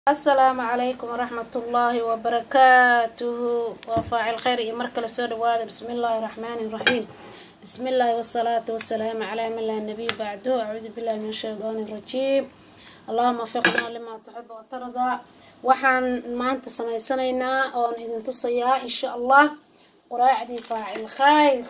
السلام عليكم ورحمة الله وبركاته وفاعل خير يمرك لسود وهذا بسم الله الرحمن الرحيم بسم الله والصلاة والسلام على من لا نبي بعده أعوذ بالله من الشيطان الرجيم اللهم وفقنا لما تحب وترضى وحن ما أنت سميسنينا أو إذن تصيا إن شاء الله قراعدي فاعل خير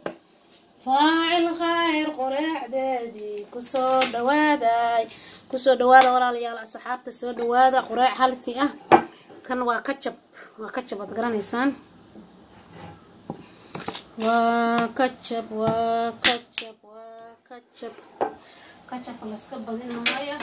قراعدي كسور دواداي kusoo dhawaada walaalayaal asxaabta soo dhawaada quraac halfi ah kan waa kajab ad garanaysaan waa kajab la iska badinayo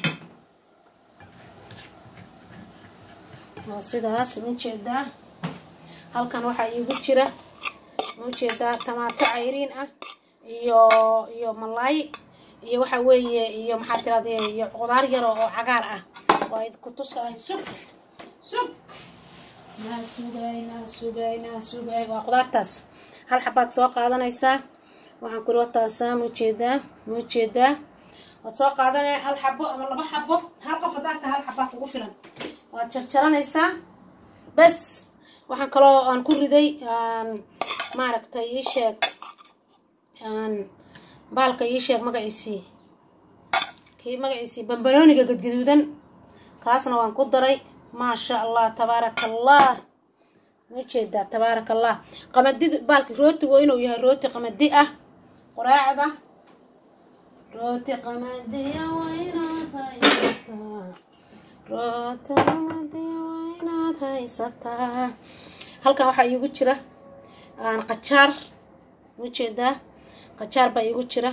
waa sidaas ujeedaa halkan waxaa iigu jira ujeedaa tamaato cayriin ah iyo malaay iyo waxa weeye iyo maxaa tiraadee iyo qudaar yar oo cagaar ah waa idku tusay sug ma sugayna waa qudaartaas hal xabaad soo qaadanaysaa waxaan ku wataasaa muujeedaa waad soo qaadanay hal xabo ama laba xabo hal qof hadaata hal xabaa kugu filan waad jarjaranaysaa bas waxaan kaloo aan ku riday maaragtay ii sheeg baalka ii sheeg magaciisii bambarooniga gadgaduudan kaasna waan ku daray maasha allah tabaarakallah ujeedaa tabaarakallah qamadida baalka rootigu inuu yahay rooti qamadi ah quraacda rooti qamadiya waynaad haysataa halkan waxaa iigu jira qajaar ujeedaa qajaar baa iigu jira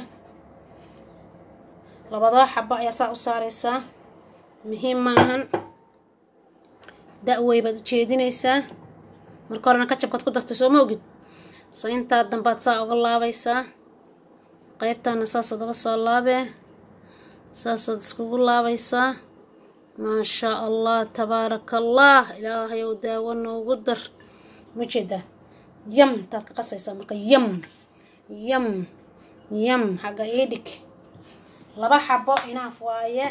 labadoo xabo ayaa saa u saaraysaa muhiim maahan da-wey baad ujeedinaysaa marka horena kajabkaad ku dartay soo ma ogid sayntaa dambaad saa uga laabaysaa qaybtaana saasaad uga soo laabee saasaad iskugu laabaysaa maasha allah tabaarakallah ilaahayow daawo noogu dar mujeedaa yam taad ka qasaysaa marka yam xagga iidhig laba xabo inaaf waaye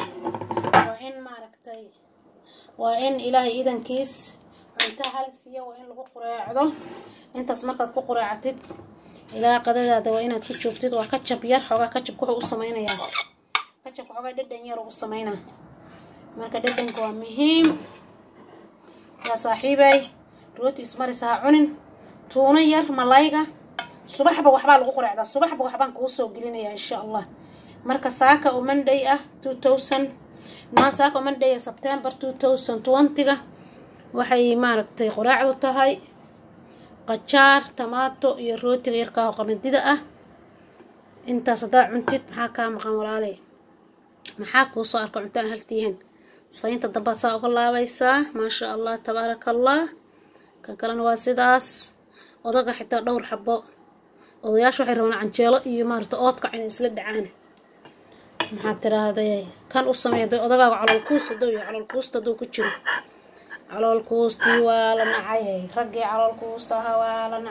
waa in ilaahay idankiis cunto halfiya waa in lagu qureecdo intaas markaad ku qureecatid ilaa qadadaada waa inaad ku joogtid waa kajab yar xoogaa kajabka wuxuu u samaynayaa kajabka xoogaa dhadhan yar ugu samaynaa marka dhadhanka waa muhiim yaa saaxiibay rooti ismarisa ha cunin tuuno yar malayga subaxba waxbaa lagu qureecdaa subaxba waxbaan kuu soo gelinayaa insha allah marka saaka oo monday ah saaka oo monday September 2020 waxay maaragtay quraacdu tahay qajaar tamaato iyo rootiga yarka oo qamadida ah intaas hadaa cuntid maxaa kaa maqan walaalay maxaa kuu soo arka cuntaan haltiihan saynta damba saa uga laabaysaa maasha allah tabaarakallah kan kalena waa sidaas odaga xitaa dhowr xabo odayaashu waxay rabaan canjeelo iyo maarta oodka inay isla dhacaan maxaa tiraahday kan u sameeyay odagaaga caloolkuusta duu ku jiro caloolkuustii waa la nacay raggii caloolkuustaha waa la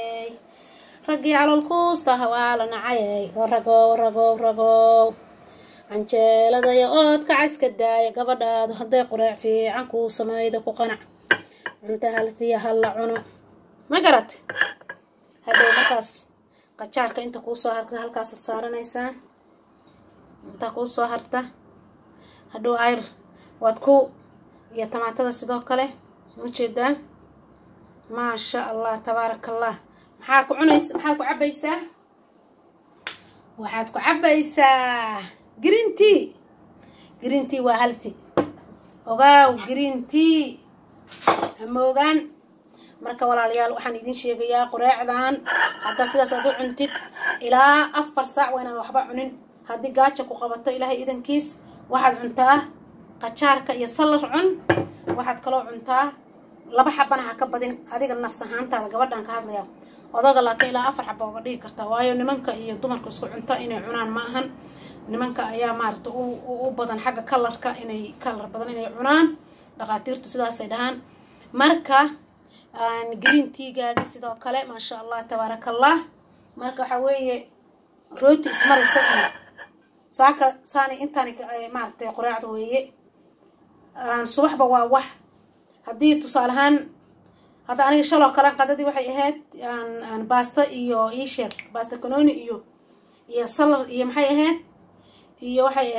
nacay ragow canjeelada iyo oodka iska daaya gabadhaadu hadday quraac fiican kuu sameeydo ku qanac cunta halfiya hal la cuno ma garat hadhow markaas qajaarka inta kuu soo harta halkaasaad saaranaysaa inta kuu soo harta hadhow ayr waad ku iyo tamaatada sidoo kale ujeedaa maasha allah tabaarakallah maxaa ku cabaysaa waxaad ku cabaysaa green tea waa halfi ogaaw green tea amoogaan marka walaalayaal waxaan idin sheegayaa quraacdan hadda sidaas aad u cuntid ilaa 4 saac waa inaad waxba cunin haddii gaajo ku qabato ilaahay idankiis waxaad cuntaa qajaarka iyo salar cun waxaad kaloo cuntaa laba xabana ha ka badin adiga nafs ahaantaada gabadhan ka hadlaya odaga laakiin ilaa 4 xabo uga dhigi kartaa waayo nimanka iyo dumarka isku cunto inay cunaan ma ahan nimanka ayaa maaragta u badan xagga kalarka inay kalar badan inay cunaan dhaqaatiirtu sidaasay dhahaan marka green tea-gaagi sidoo kale maasha allah tabaarakallah marka waxa weeye rooti ismarisa saaka saani intaani maaragtay quraacda weeye subaxba waa wax haddii tusaalahaan hadda aniga shaloo kale qadadii waxay ahayd aan baasta iyo iisheeg baasta kanooni iyo salar iyo maxay ahayd iyo waxay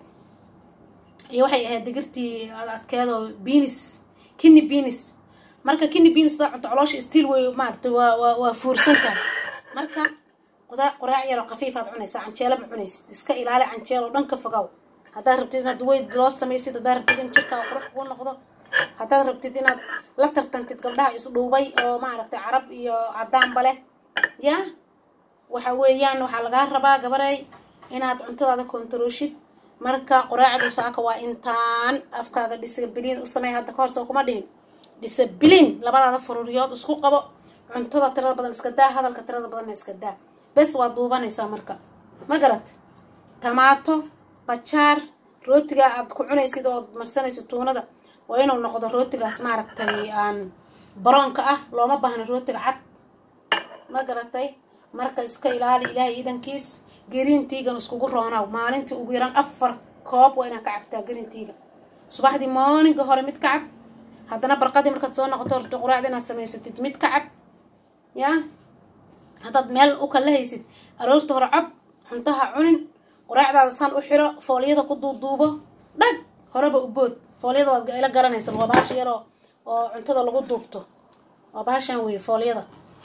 ahayd digirtii adkeedo beans kidney beans marka kidney beans da cunto caloosha still way maartay waa fuursanta marka quraac yar oo khafiif aad cunaysaa canjeelo ma cunaysid iska ilaali canjeelo dhan ka fogow haddaad rabtid inaad weyd loo samaysid haddaad rabtid in jirkaa qurux kuu noqdo haddaad rabtid inaad la tartantid gabdhaha isdhuubay oo maaragtay carab iyo cadaanba leh yaa waxa weeyaan waxaa lagaa rabaa gabaray inaad cuntadaada kontarooshid marka quraacdu saaka waa intaan afkaaga disabiliin u samey hadda ka hor soo kuma dhihin disabiliin labadaada fururiyood isku qabo cuntada tirada badan iska daa hadalka tirada badanna iska daa bes waa duubanaysaa marka ma garat tamaato qajaar rootiga aad ku cunaysid oo marsanaysid tuunada waa inuu noqdo rootigaas maaragtay baroonka ah looma baahna rootiga cad ma garatay marka iska ilaali ilaahay idankiis gerintiigan iskugu roonaw maalintii ugu yaraan 4 koob waa inaad ka cabtaa gerintiiga subaxdii morninga hore mid ka cab haddana barqadii markaad soo noqoto horta quraacda inaad samaysatid mid ka cab yaa haddaad meel u kala haysid aroorta hore cab cuntaha cunin quraacdaada saan u xiro fooliyada ku duuduubo dhag horeba u bood fooliyada waad ila garanaysan waa bahasha yar oo cuntada lagu duubto waa bahashan weeye fooliyada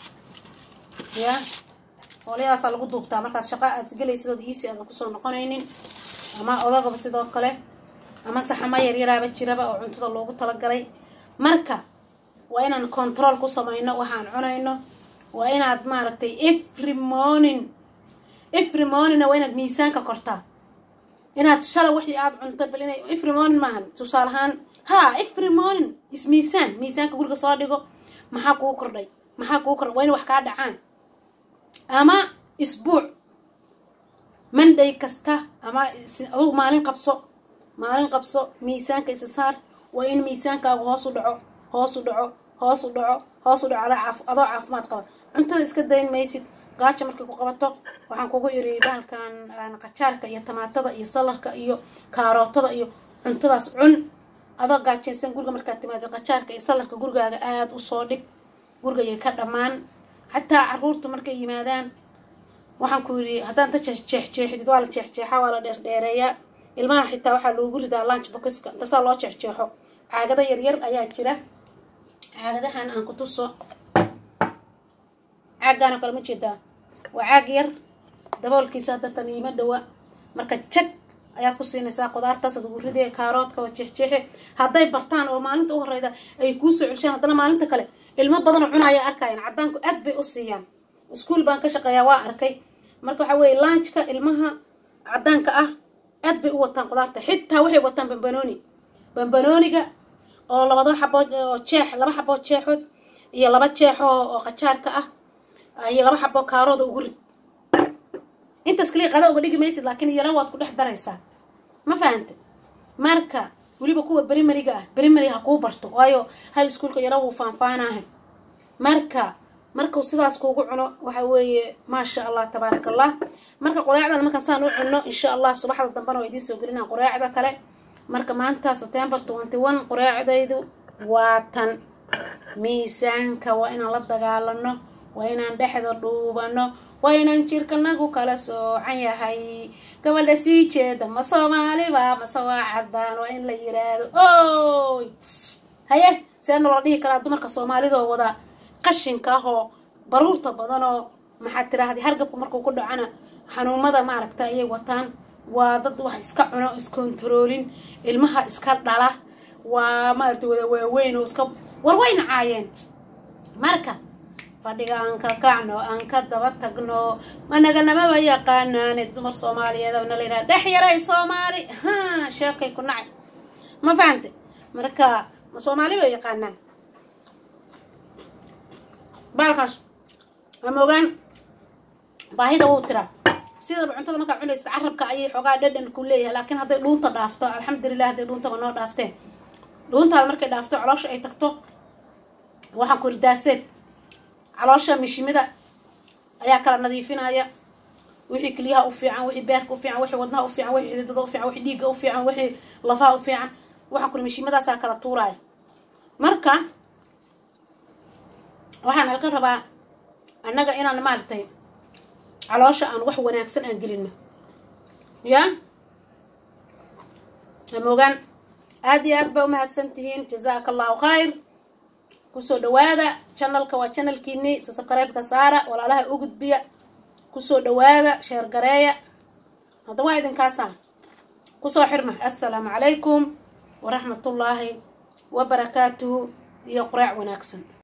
yaa fooliyadaasa lagu duubtaa markaad shaqo aad gelaysid ood iisi aadan kusoo noqonaynin ama odagaba sidoo kale ama saxama yaryaraaba jiraba oo cuntada loogu talagalay marka waa inaan control ku samayno waxaan cunayno waa inaad maaragtay every morning waa inaad miisaanka kortaa inaad shala wixii aad cunto bal inay every morning maahan tusaalahaan every morning is miisaanka guriga soo dhigo maxaa kuu kordhay waa in wax kaa dhacaan ama isbuuc monday kasta ama aduu maalin qabso miisaanka isa saar waa in miisaankaagu hoos u dhaco adoo caafimaad qaba cuntada iska dayn maysid gaaja markay ku qabato waxaan kugu iri bahalkan qajaarka iyo tamaatada iyo salarka iyo kaarootada iyo cuntadaas cun adoo gaajaysan guriga markaad timaado qajaarka iyo salarka gurigaaga aad u soo dhig gurigayay ka dhammaan xataa caruurta markay yimaadaan waxaan ku yiri haddaan ta jeexjeexidid waa la jeexjeexaa waa la dheerdheereeyaa ilmaha xitaa waxaa loogu ridaa lunch boxka intasaa loo jeexjeexo caagada yaryar ayaa jira caagadahan aan ku tuso caaggaan oo kale ma jeedaa waa caag yar daboolkiisa dartan iima dhawa marka jag ayaad ku siinaysaa qudaartaas aad ugu ridee kaaroodka waa jeexjeexe hadday bartaan oo maalinta u horeyda ay kuu soo celshaan haddana maalinta kale ilmo badanoo cunaya arkayaan cadaanku aad bay u siiyaan iskuul baan ka shaqeeyaa waa arkay marka waxaa weeye lunchka ilmaha cadaanka ah aad bay u wataan qudaarta xitaa waxay wataan bambanooniga oo laba xabood jeexood iyo 2 jeexo oo qajaarka ah iyo 2 xabo kaarood ugu rid intaas kaliya qada uga dhigi maysid laakiin yara waad ku dhex daraysaa ma fahantay marka waliba kuwa primary ha kuu barto waayo high schoolka yara wuu faanfaanahay marka sidaas kuugu cuno waxa weeye maasha Allah tabaarakallah marka quraacdan marka saan u cuno insha Allah subaxda dambana waa idin soo gelinaa quraacda kale marka maanta September 21 quraacdaydu waa tan miisaanka waa inaan la dagaalano waa inaan dhexda dhuubano waa inaan jirkanagu kala soocan yahay gabadha sii jeeda ma Soomaaliba ma soo cadaan waa in la yiraahdo ooy haye seen loo dhihi karaa dumarka Soomaalida oo wada qashinka oo baruurta badan oo maxaa tiraahday hargabku markuu ku dhacana xanuumada maaragta ayay wataan waa dad wax iska cuno iskontaroolin ilmaha iska dhala waa maaragta wada waaweyn oo iska warweyn caayeen marka fadhiga aan ka kacno aan ka daba tagno managanama yaqaanaan dumar Soomaaliyeed oo naleeyahay dhex yaray Soomaali sheekay ku nacay ma fahamtay marka ma Soomaali way yaqaanaan balkaas amogan baahida uu tira sida cuntada marka cunaysid carabka ayay xogaa dhadhan ku leeyahay laakiin haday dhuunta dhaafto alxamdulillah haday dhuunta ma noo dhaafteen dhuunta markay dhaafto caloosha ay tagto waxaan ku ridaaseed caloosha mishimida ayaa kala nadiifinaya wixii kaliyaha u fiican wixii beerka u fiican wixii wadnaha u fiican wixii xididada u fiican wixii dhiigga u fiican wixii lafaha u fiican waxaan ku mishiimadaasaa kala tuuraay marka waxaan halka rabaa annaga inaan maartay caloosha aan wax wanaagsan aan gelino ya amogan aad iyo aad ba umahadsantihiin jazaakallahu khayr kusoo dhawaada channelka waa channelkiini subscribe-ka saara walaalaha u gudbiya kusoo dhawaada share gareeya hada waa idinkaasa kusoo xirma assalaamu calaykum waraxmatullaahi wabarakaatuhu iyo quraac wanaagsan